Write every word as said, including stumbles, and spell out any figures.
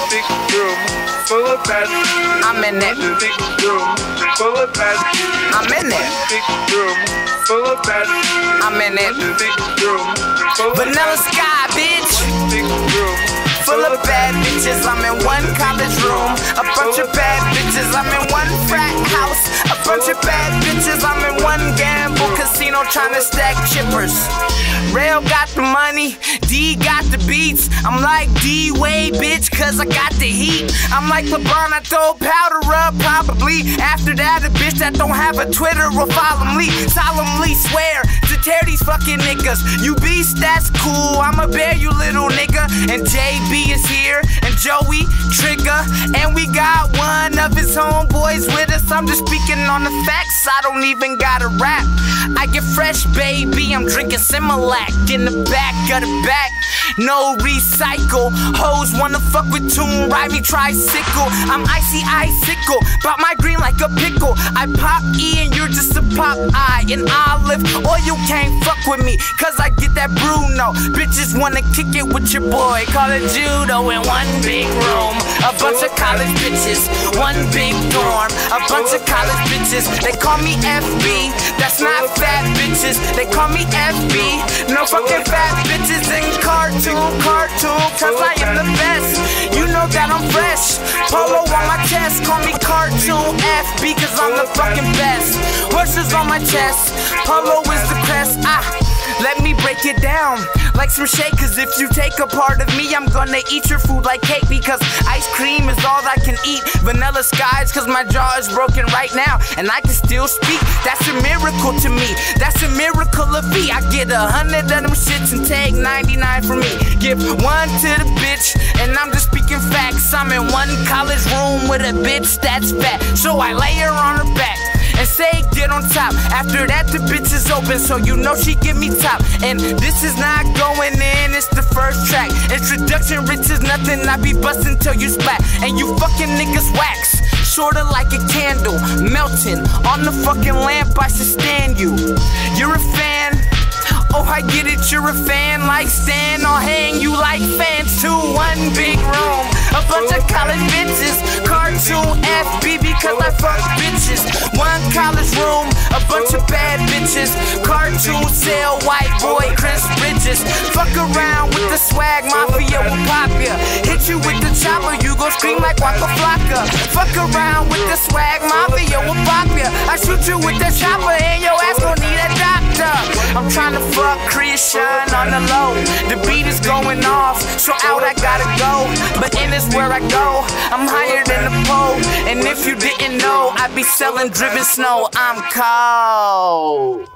big room full of bad. I'm in it. Big room full of bad. I'm in it. Big room full of bad. I'm in it. Big room full of Vanilla Sky, bitch. big room Full of bad bitches, I'm in one college room. A bunch of bad bitches, I'm in one frat house. A bunch of bad bitches, I'm in one gamble casino trying to stack chippers. Rail got the money, D got the beats. I'm like D-Wade, bitch, cause I got the heat. I'm like LeBron, I throw powder up, probably. After that, a bitch that don't have a Twitter will follow me. Solemnly swear to tear these fucking niggas. You beast, that's cool, I'ma bear you, little nigga. And J B is here, and Joey, Trigger, and we got one of his homeboys with us. I'm just speaking on the facts, I don't even gotta rap. I get fresh, baby, I'm drinking Similac in the back of the back. No recycle, hoes wanna fuck with Tune, ride me tricycle. I'm icy icicle, pop my green like a pickle. I pop E and you're just a pop I, an olive, or you can't fuck with me, cause I get that Bruno. Bitches wanna kick it with your boy, call it judo in one big room. A bunch of college bitches, one big dorm. A bunch of college bitches, they call me F B. That's not fat bitches, they call me F B. No fucking fat bitches in cartoon, cartoon, cause I am the best. You know that I'm fresh. Polo on my chest, call me cartoon F B, cause I'm the fucking best. Horses on my chest, Polo is the crest. Ah, let me break it down like some shake, cause if you take a part of me, I'm gonna eat your food like cake, because ice cream is all I can eat. Vanilla Skies, cause my jaw is broken right now, and I can still speak. That's a miracle to me, that's a miracle of me. I get a hundred of them shits and take ninety-nine from me. Give one to the bitch, and I'm just speaking facts. I'm in one college room with a bitch that's fat, so I lay her on her back and say get on top. After that the bitch is open, so you know she give me top. And this is not going in, it's the first track. Introduction rich is nothing, I be bustin' till you splat. And you fucking niggas wax, sorta like a candle, melting on the fucking lamp, I should stand you. You're a fan, oh I get it, you're a fan like Stan. I'll hang you like fans too. One big room, a bunch of college bitches, cartoon F B, because I fuck bitches. One college room, a bunch of bad bitches, cartoon sale, white boy, Chris Bridges. Fuck around with the swag, mafia will pop ya. Hit you with the chopper, you gon' scream like Waka Flocka. Fuck around with the swag, mafia will pop ya. I shoot you with the chopper and your ass gon' need a doctor. I'm tryna fuck Christian on the low. The beat is going off, so out I gotta go. But in is where I go, I'm higher than the pole. And if you didn't know, I be selling driven snow. I'm cold.